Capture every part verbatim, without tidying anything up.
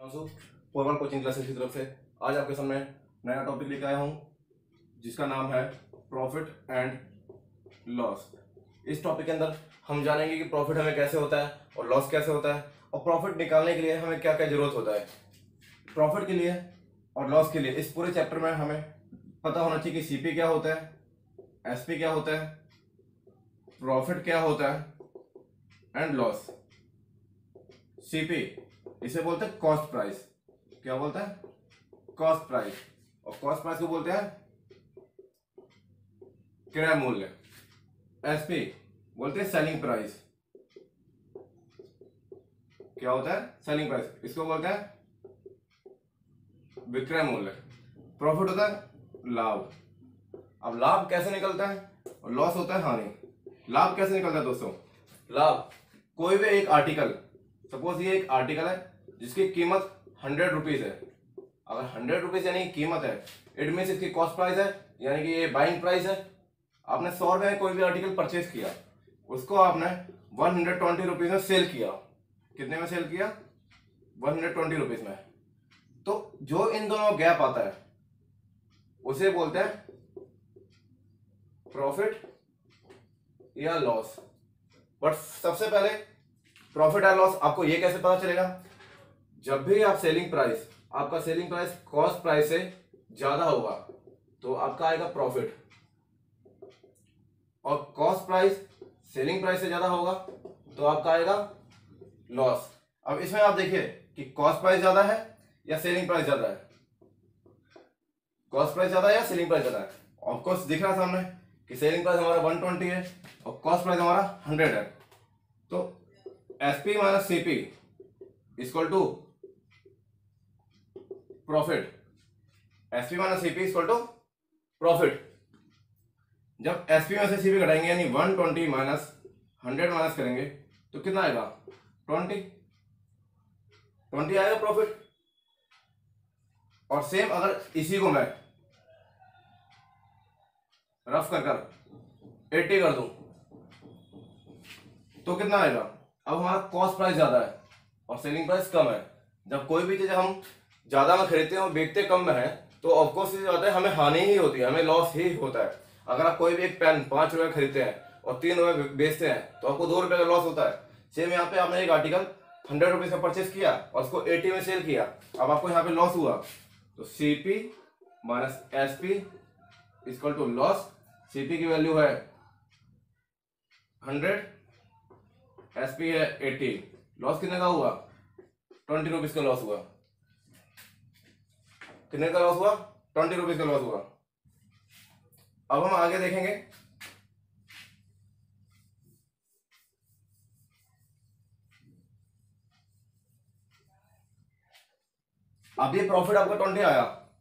Formal coaching classes की तरफ से आज आपके सामने नया टॉपिक लेकर आया हूँ जिसका नाम है प्रॉफिट एंड लॉस। इस टॉपिक के अंदर हम जानेंगे कि प्रॉफिट हमें कैसे होता है और लॉस कैसे होता है और प्रॉफिट निकालने के लिए हमें क्या क्या जरूरत होता है। प्रॉफिट के लिए और लॉस के लिए इस पूरे चैप्टर में हमें पता होना चाहिए कि सीपी क्या होता है, एसपी क्या होता है, प्रॉफिट क्या होता है एंड लॉस। सीपी इसे बोलते हैं कॉस्ट प्राइस। क्या बोलते हैं? Cost price. और कॉस्ट प्राइस को बोलते हैं क्रय मूल्य। एसपी बोलते हैं सेलिंग प्राइस। क्या होता है? Selling price. इसको बोलते हैं विक्रय मूल्य। प्रॉफिट होता है लाभ। अब लाभ कैसे निकलता है और लॉस होता है हानि। लाभ कैसे निकलता है दोस्तों? लाभ कोई भी एक आर्टिकल, सपोज ये एक आर्टिकल है जिसकी कीमत हंड्रेड रुपीज है। अगर हंड्रेड रुपीज यानी कीमत है, इट मीन इसकी कॉस्ट प्राइस है, यानी कि ये बाइंग प्राइस है। आपने सौ रुपए में कोई भी आर्टिकल परचेज किया, उसको आपने वन हंड्रेड ट्वेंटी रुपीज में सेल किया। कितने में सेल किया? वन हंड्रेड ट्वेंटी रुपीज में। तो जो इन दोनों गैप आता है उसे बोलते हैं प्रॉफिट या लॉस। बट सबसे पहले प्रॉफिट या लॉस आपको ये कैसे पता चलेगा? जब भी आप सेलिंग प्राइस, आपका सेलिंग प्राइस कॉस्ट प्राइस से ज्यादा होगा तो आपका आएगा प्रॉफिट, और कॉस्ट प्राइस सेलिंग प्राइस से ज्यादा होगा तो आपका आएगा लॉस। अब इसमें आप देखिए कि कॉस्ट प्राइस ज्यादा है या सेलिंग प्राइस ज्यादा है। कॉस्ट प्राइस ज्यादा है या सेलिंग प्राइस ज्यादा है? ऑफकोर्स दिख रहा है सामने कि सेलिंग प्राइस हमारा वन ट्वेंटी है और कॉस्ट प्राइस हमारा हंड्रेड है। तो SP minus CP equal to profit. SP minus CP equal to profit. जब एसपी में से सीपी घटाएंगे यानी one twenty minus hundred minus करेंगे तो कितना आएगा? ट्वेंटी। ट्वेंटी आएगा प्रॉफिट। और सेम अगर इसी को मैं रफ कर कर एटी कर दूं तो कितना आएगा? अब हमारा कॉस्ट प्राइस ज्यादा है और सेलिंग प्राइस कम है। जब कोई भी चीज हम ज्यादा में खरीदते हैं और बेचते कम में है तो ऑफकोर्स ये होता है हमें हानि ही होती है, हमें लॉस ही होता है। अगर आप कोई भी एक पेन पांच रुपए खरीदते हैं और तीन रुपए बेचते हैं तो आपको दो रुपए का लॉस होता है। सेम यहाँ पे आपने एक आर्टिकल हंड्रेड रुपीज का परचेस किया और उसको एटी में सेल किया, अब आपको यहाँ पे लॉस हुआ। तो CP minus SP equal to loss. CP की वैल्यू है हंड्रेड, एसपी है एटी। लॉस कितने का हुआ? ट्वेंटी रुपीज का लॉस हुआ। कितने का लॉस हुआ? ट्वेंटी रुपीज का लॉस हुआ। अब हम आगे देखेंगे अब ये प्रॉफिट आपका ट्वेंटी आया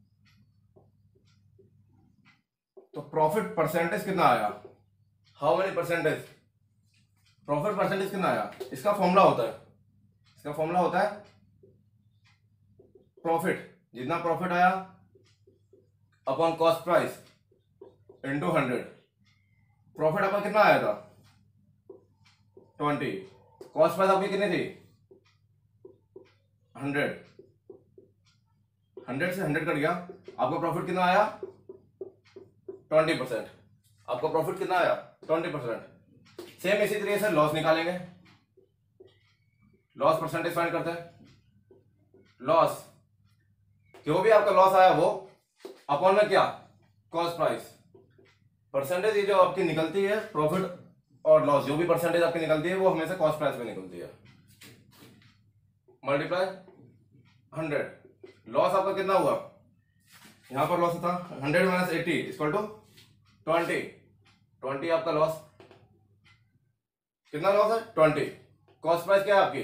तो प्रॉफिट परसेंटेज कितना आया? How many percentage? Profit percentage कितना आया? इसका फॉर्मूला होता है इसका फॉर्मूला होता है प्रॉफिट, जितना प्रॉफिट आया upon cost price into hundred. Profit आपका कितना आया था? ट्वेंटी। कॉस्ट प्राइस आपकी कितनी थी? हंड्रेड। हंड्रेड से हंड्रेड कट गया, आपका प्रॉफिट कितना आया? Twenty percent. आपका प्रॉफिट कितना आया? Twenty percent. सेम इसी तरीके से लॉस निकालेंगे। लॉस परसेंटेज फाइंड करते हैं। लॉस जो भी आपका लॉस आया वो अपॉन में क्या? Cost price. परसेंटेज ये जो आपकी निकलती है प्रॉफिट और लॉस, जो भी परसेंटेज आपकी निकलती है वो हमेशा कॉस्ट प्राइस पे निकलती है। Multiply hundred. लॉस आपका कितना हुआ? यहां पर लॉस था hundred minus eighty equal to twenty. Twenty आपका लॉस। कितना लॉस है? ट्वेंटी। कॉस्ट प्राइस क्या है आपकी?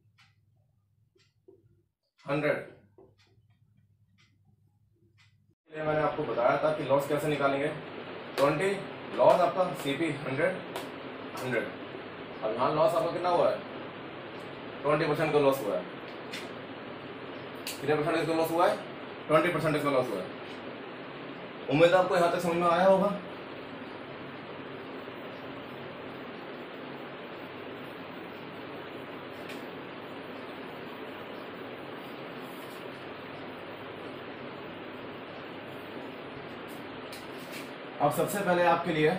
हंड्रेड। मैंने आपको बताया था कि लॉस कैसे निकालेंगे। ट्वेंटी लॉस आपका, सीपी हंड्रेड, हंड्रेड। अब यहां लॉस आपका कितना हुआ है? ट्वेंटी परसेंट का लॉस हुआ है। कितने परसेंटेज का लॉस हुआ है? ट्वेंटी परसेंटेज का लॉस हुआ है। उम्मीद आपको यहां तक समझ में आया होगा। अब सबसे पहले आपके लिए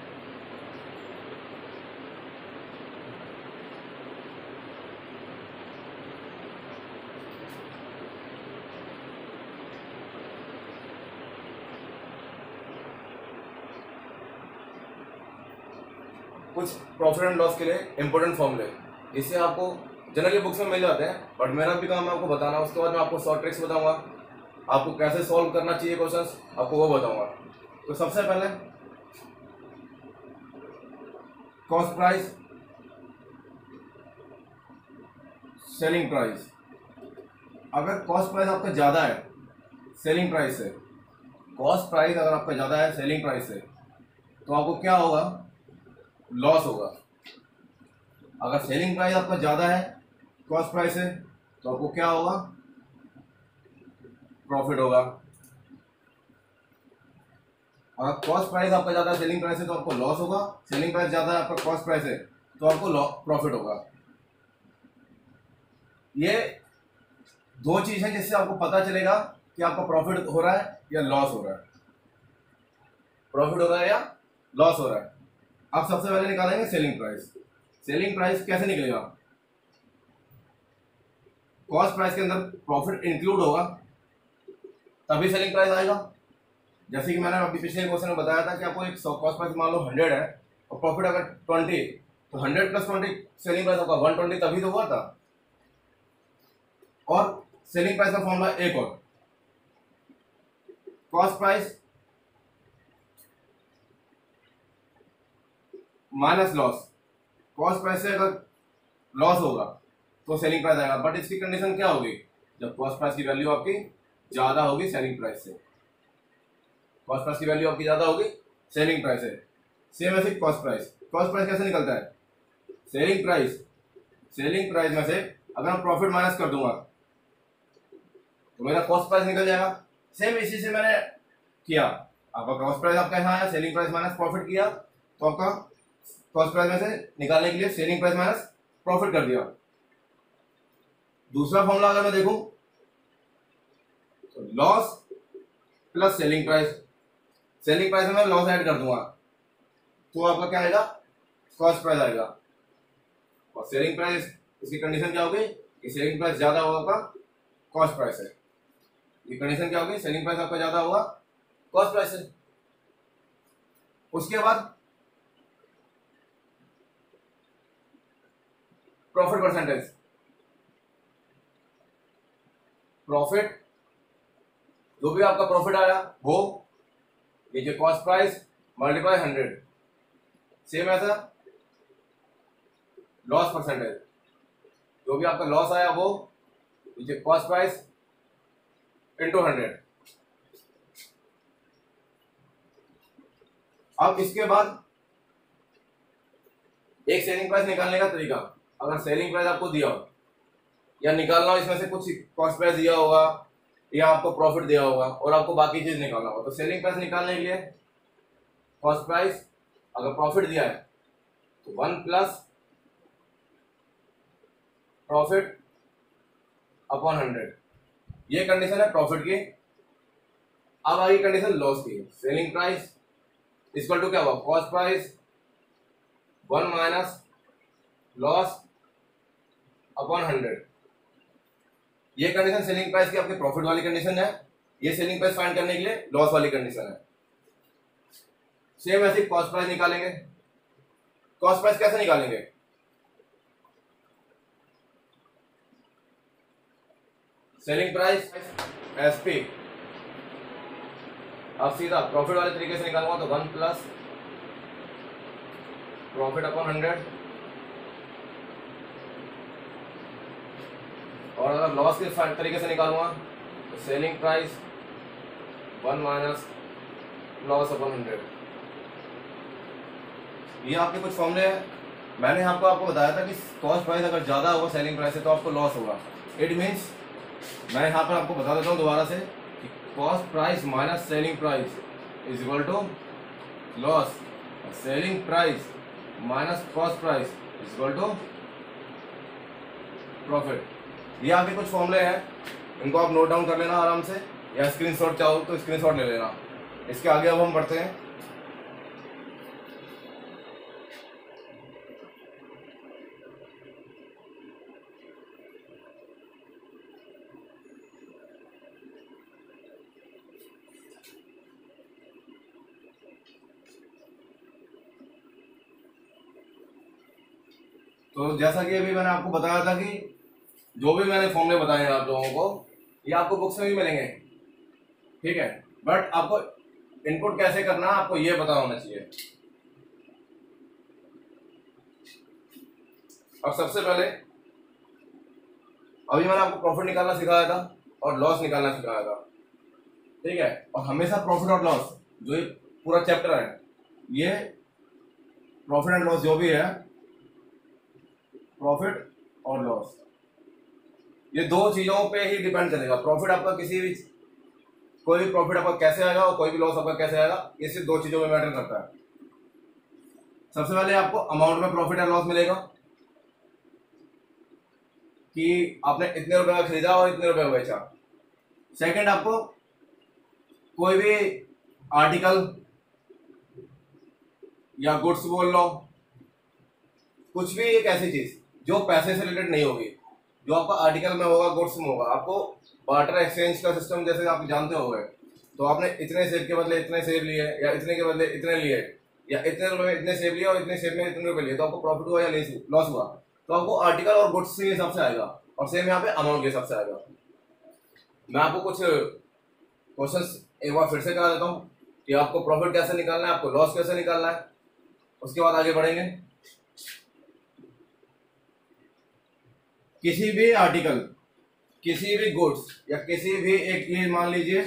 कुछ प्रॉफिट एंड लॉस के लिए इंपॉर्टेंट फॉर्मूले जिससे आपको जनरली बुक्स में मिल जाते हैं, बट मेरा भी काम है आपको बताना। उसके बाद मैं आपको शॉर्ट ट्रिक्स बताऊंगा, आपको कैसे सॉल्व करना चाहिए क्वेश्चंस आपको वो बताऊंगा। तो सबसे पहले कॉस्ट प्राइस, सेलिंग प्राइस। अगर कॉस्ट प्राइस आपका ज़्यादा है सेलिंग प्राइस से, कॉस्ट प्राइस अगर आपका ज़्यादा है सेलिंग प्राइस से, तो आपको क्या होगा? लॉस होगा। अगर सेलिंग प्राइस आपका ज़्यादा है कॉस्ट प्राइस से, तो आपको क्या होगा? प्रॉफिट होगा। अगर कॉस्ट प्राइस आपका ज़्यादा है सेलिंग प्राइस से, तो आपको लॉस होगा। सेलिंग प्राइस ज़्यादा है आपका कॉस्ट प्राइस है, तो आपको प्रॉफिट होगा। ये दो चीज़ है जिससे आपको पता चलेगा कि आपका प्रॉफिट हो रहा है या लॉस हो रहा है, प्रॉफिट हो रहा है या लॉस हो रहा है। आप सबसे पहले निकालेंगे सेलिंग प्राइस। सेलिंग प्राइस कैसे निकलेगा? कॉस्ट प्राइस के अंदर प्रॉफिट इंक्लूड होगा तभी सेलिंग प्राइस आएगा। जैसे कि मैंने अभी पिछले क्वेश्चन में बताया था कि आपको एक कॉस्ट प्राइस मान लो हंड्रेड है और प्रॉफिट अगर ट्वेंटी, तो hundred plus twenty selling price होगा वन ट्वेंटी, तभी तो हुआ था। और सेलिंग प्राइस का फॉर्मूला एक और, cost price minus loss. Cost price से अगर लॉस होगा तो सेलिंग प्राइस आएगा, बट इसकी कंडीशन क्या होगी? जब कॉस्ट प्राइस की वैल्यू आपकी ज्यादा होगी सेलिंग प्राइस से। कॉस्ट प्राइस की वैल्यू आपकी ज्यादा होगी सेलिंग प्राइस से। सेम ऐसे कॉस्ट प्राइस, कॉस्ट प्राइस कैसे निकलता है? सेलिंग प्राइस, सेलिंग प्राइस में से अगर मैं प्रॉफिट माइनस कर दूंगा तो मेरा कॉस्ट प्राइस निकल जाएगा। सेम इसी से मैंने किया, आपका कॉस्ट प्राइस आपका यहाँ आया, सेलिंग प्राइस माइनस प्रॉफिट किया, तो आपका कॉस्ट प्राइस में से निकालने के लिए सेलिंग प्राइस माइनस प्रॉफिट कर दिया। दूसरा फॉर्मूला अगर मैं देखूं तो loss plus selling price. Selling price में मैं लॉस ऐड कर दूंगा तो आपका क्या आएगा? कॉस्ट प्राइस आएगा। और सेलिंग प्राइस, इसकी कंडीशन क्या होगी कि सेलिंग प्राइस ज्यादा होगा आपका कॉस्ट प्राइस है। ये कंडीशन क्या होगी? सेलिंग प्राइस आपका ज्यादा होगा कॉस्ट प्राइस है। उसके बाद प्रॉफिट परसेंटेज। प्रॉफिट, जो भी आपका प्रॉफिट आया वो ये जो cost price multiply hundred. Same ऐसा लॉस परसेंटेज, जो भी आपका लॉस आया वो ये जो कॉस्ट प्राइस इंटू हंड्रेड। अब इसके बाद एक सेलिंग प्राइस निकालने का तरीका, अगर सेलिंग प्राइस आपको दिया हो या निकालना हो, इसमें से कुछ कॉस्ट प्राइस दिया होगा या आपको प्रॉफिट दिया होगा और आपको बाकी चीज निकालना होगा, तो सेलिंग प्राइस निकालने के लिए कॉस्ट प्राइस, अगर प्रॉफिट दिया है तो one plus profit upon hundred. ये कंडीशन है प्रॉफिट की। अब आगे कंडीशन लॉस की। सेलिंग प्राइस इक्वल टू क्या हुआ? Cost price one minus loss upon hundred. ये कंडीशन सेलिंग प्राइस की आपकी प्रॉफिट वाली कंडीशन है। ये सेलिंग प्राइस फाइंड करने के लिए लॉस वाली कंडीशन है। सेम ऐसे कॉस्ट प्राइस निकालेंगे। कॉस्ट प्राइस कैसे निकालेंगे? Selling price SP. अब सीधा प्रॉफिट वाले तरीके से निकालूंगा तो one plus profit upon hundred. और अगर लॉस के तरीके से निकालूंगा तो selling price one minus loss upon hundred. ये आपके कुछ फॉर्मूले हैं। मैंने आपको आपको बताया था कि कॉस्ट प्राइस अगर ज्यादा होगा सेलिंग प्राइस से तो आपको लॉस होगा। इट मीन्स मैं यहाँ पर आपको बता देता हूँ दोबारा से कि cost price minus selling price is equal to loss. Selling price minus cost price is equal to profit. ये आपके कुछ फॉर्मूले हैं, इनको आप नोट डाउन कर लेना आराम से, या स्क्रीनशॉट चाहो तो स्क्रीनशॉट ले लेना। इसके आगे अब हम बढ़ते हैं तो जैसा कि अभी मैंने आपको बताया था कि जो भी मैंने फॉर्मूले बताए हैं आप लोगों को, ये आपको बुक्स में भी मिलेंगे, ठीक है। बट आपको इनपुट कैसे करना है आपको ये पता होना चाहिए। अब सबसे पहले अभी मैंने आपको प्रॉफिट निकालना सिखाया था और लॉस निकालना सिखाया था, ठीक है। और हमेशा प्रॉफिट और लॉस, जो ये पूरा चैप्टर है, ये प्रॉफिट एंड लॉस जो भी है, प्रॉफिट और लॉस, ये दो चीजों पे ही डिपेंड करेगा। प्रॉफिट आपका किसी भी, कोई भी प्रॉफिट आपका कैसे आएगा और कोई भी लॉस आपका कैसे आएगा, ये सिर्फ दो चीजों में मैटर करता है। सबसे पहले आपको अमाउंट में प्रॉफिट एंड लॉस मिलेगा कि आपने इतने रुपए का खरीदा और इतने रुपए का बेचा। सेकंड, आपको कोई भी आर्टिकल या गुड्स बोल लो, कुछ भी एक ऐसी चीज जो पैसे से रिलेटेड नहीं होगी, जो आपका आर्टिकल में होगा, गुड्स में होगा, आपको बार्टर एक्सचेंज का सिस्टम जैसे आप जानते होंगे, तो आपने इतने सेब के बदले इतने सेब लिए या इतने के बदले इतने लिए या इतने रुपए में इतने सेब लिए और इतने सेब में इतने रुपए लिए, तो आपको प्रॉफिट हुआ या लॉस हुआ, तो आपको आर्टिकल और गुड्स के हिसाब से आएगा और सेम यहाँ पे अमाउंट के हिसाब से आएगा। मैं आपको कुछ क्वेश्चंस एक बार फिर से करा देता हूँ कि आपको प्रॉफिट कैसे निकालना है, आपको लॉस कैसे निकालना है, उसके बाद आगे बढ़ेंगे। किसी भी आर्टिकल, किसी भी गुड्स या किसी भी एक, ये मान लीजिए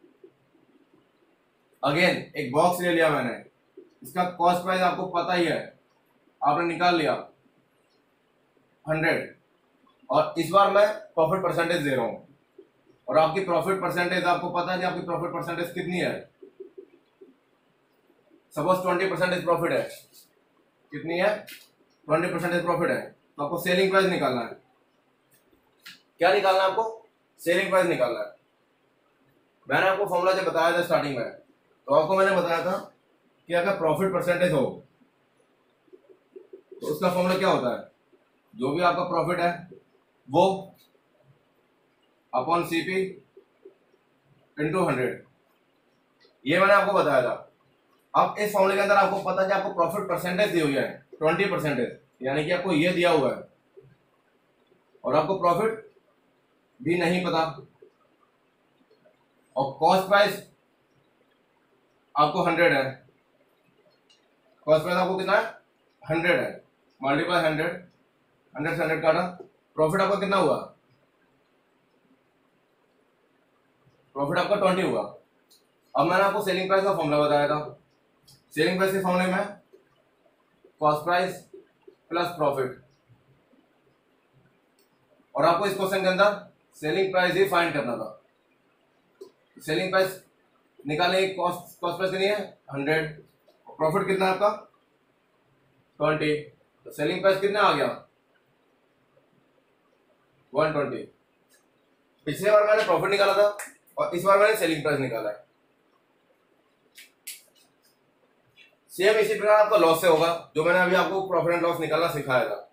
अगेन एक बॉक्स ले लिया मैंने, इसका कॉस्ट प्राइस आपको पता ही है, आपने निकाल लिया हंड्रेड, और इस बार मैं प्रॉफिट परसेंटेज दे रहा हूं और आपकी प्रॉफिट परसेंटेज आपको पता है कि आपकी प्रॉफिट परसेंटेज कितनी है। सपोज ट्वेंटी परसेंटेज प्रॉफिट है, कितनी है, ट्वेंटी परसेंटेज प्रॉफिट है, तो आपको सेलिंग प्राइस निकालना है। क्या निकालना है आपको, सेलिंग प्राइस निकालना है। मैंने आपको फॉर्मूला जब बताया था स्टार्टिंग में, तो आपको मैंने बताया था कि अगर प्रॉफिट परसेंटेज हो तो उसका फॉर्मूला क्या होता है, जो भी आपका प्रॉफिट है वो अपॉन सीपी इंटू हंड्रेड, ये मैंने आपको बताया था। अब इस फॉर्मूले के अंदर आपको पता है कि आपको प्रॉफिट परसेंटेज दी हुई है ट्वेंटी परसेंटेज, यानी कि आपको ये दिया हुआ है और आपको प्रॉफिट भी नहीं पता, और कॉस्ट प्राइस आपको हंड्रेड है, कॉस्ट प्राइस आपको कितना है, हंड्रेड है, मल्टीप्लाई हंड्रेड, हंड्रेड से हंड्रेड काटा, प्रॉफिट आपका कितना हुआ, प्रॉफिट आपका ट्वेंटी हुआ। अब मैंने आपको सेलिंग प्राइस का फॉर्मूला बताया था, सेलिंग प्राइस के फॉर्मूले में कॉस्ट प्राइस प्लस प्रॉफिट, और आपको इस क्वेश्चन के अंदर सेलिंग प्राइस ही फाइंड करना था। सेलिंग प्राइस निकालने की कॉस्ट कॉस्ट प्राइस कितनी है, हंड्रेड, प्रॉफिट कितना है आपका ट्वेंटी, तो सेलिंग प्राइस कितना आ गया, वन ट्वेंटी। पिछले बार मैंने प्रॉफिट निकाला था और इस बार मैंने सेलिंग प्राइस निकाला है। सेम इसी प्रकार आपका लॉस से होगा, जो मैंने अभी आपको प्रॉफिट एंड लॉस निकालना सिखाया था।